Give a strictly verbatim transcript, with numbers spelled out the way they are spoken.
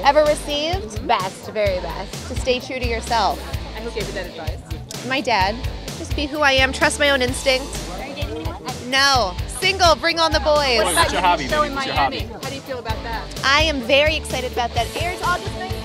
ever received. Best, very best. To stay true to yourself. And who gave you that advice? My dad. Just be who I am, trust my own instinct. Are you dating anyone? No. Single, bring on the boys. What about what's your hobby, show baby? in What's your Miami? hobby? How do you feel about that? I am very excited about that. Airs August nineteenth.